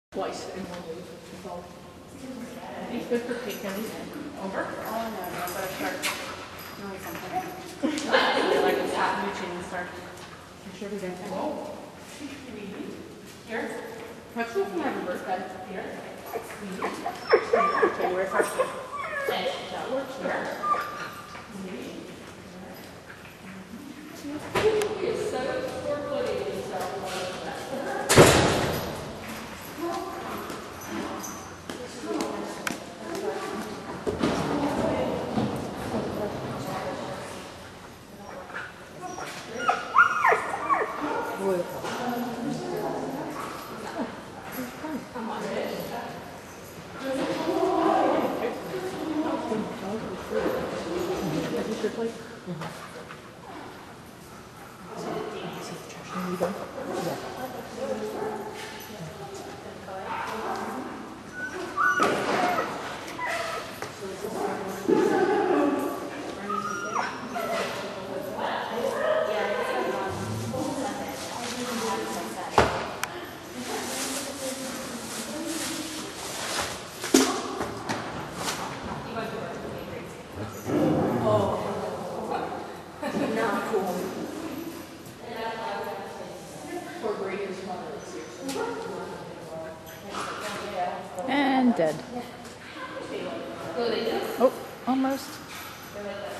Twice in 1 week. So, he's good for taking over. Oh no, no, but I start doing something. I like to stop mooching and start contributing. Whoa. Here. Let's go for my birthday. Here. Okay, where's our kid? Thanks. That works here. It's 7 square foot in South. And dead. Oh, almost.